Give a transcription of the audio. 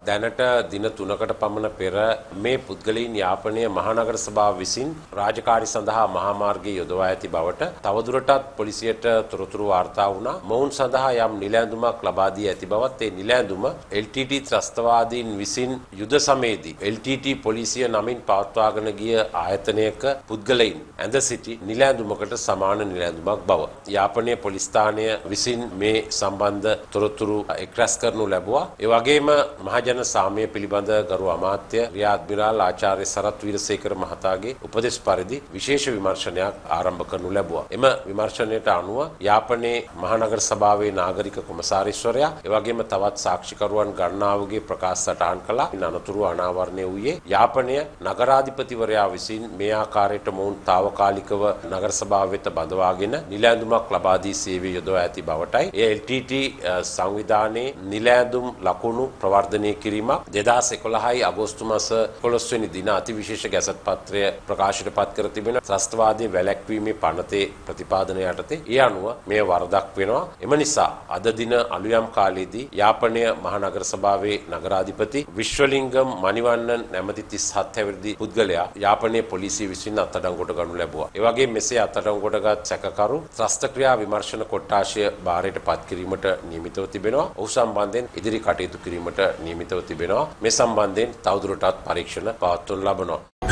දැනට දින 3කට පමණ පෙර මේ පුද්ගලයන් යාපනය මහනගර සභාව විසින් රාජකාරී සඳහා මහා මාර්ගයේ යොදවා ඇති බවට තවදුරටත් පොලිසියට තොරතුරු වාර්තා වුණා. මොවුන් සඳහා යම් නිල ඇඳුමක් ලබා දී ඇති බවත් ඒ නිල ඇඳුම LTT ත්‍රස්තවාදීන් විසින් යුද සමයේදී LTT පොලිසිය නමින් පවත්වාගෙන ගිය ආයතනයක පුද්ගලයන් ඇඳ සිටි නිල ඇඳුමකට සමාන නිල ඇඳුමක් බව යාපනයේ පොලිස් ස්ථානය විසින් මේ සම්බන්ධ තොරතුරු එක්රැස් කරනු ලැබුවා. ඒ වගේම මහජන සාමය පිළිබඳ ගරු අමාත්‍ය රියා අද්මිරාල් ආචාර්ය සරත් වීරසේකර මහතාගේ උපදෙස් පරිදි විශේෂ විමර්ශනයක් ආරම්භ කරනු ලැබුවා. එම විමර්ශනයට අනුව යාපනයේ මහනගර සභාවේ නාගරික කොමසාරිස්වරයා ඒ වගේම තවත් සාක්ෂිකරුවන් ගණනාවකගේ ප්‍රකාශ සටහන් කළා. ඉන් අනතුරු අනාවරණය වූයේ යාපනය නගරාධිපතිවරයා විසින් මේ ආකාරයට මොවුන් තාවකාලිකව නගර සභාව වෙත බඳවාගෙන නිල ඇඳුමක් ලබා දී සේවය යොදවා ඇති බවටයි. ඒ LTT සංවිධානයේ නිල ඇඳුම් ලකුණු ප්‍රවර්ධනය කිරීමක් 2011 අගෝස්තු මාස 11 වෙනි දින අතිවිශේෂ ගැසට් පත්‍රය ප්‍රකාශයට පත් කර තිබෙන ත්‍රස්තවාදයේ වැළැක්වීමේ පනතේ ප්‍රතිපාදන යටතේ ඒ අනුව මේ වරදක් වෙනවා. එම නිසා අද දින අලුයම් කාලයේදී යාපනය මහනගර සභාවේ නගරාධිපති විශ්වලිංගම් මණිවන්නන් නැමැති 37 හැවිරිදි පුද්ගලයා යාපනයේ පොලිසිය විසින් අත්අඩංගුවට ගනු ලැබුවා. ඒ වගේම මෙසේ අත්අඩංගුවටගත් සැකකරු ත්‍රස්ත ක්‍රියා විමර්ශන කොට්ටාශය භාරයට පත් කිරීමට නියමිතව තිබෙනවා. ඔහු සම්බන්ධයෙන් ඉදිරි කටයුතු කිරීමට නියමිතව තිබෙනවා. මේ සම්බන්ධයෙන් තවදුරටත් පරීක්ෂණ පවත්වනු ලබනවා.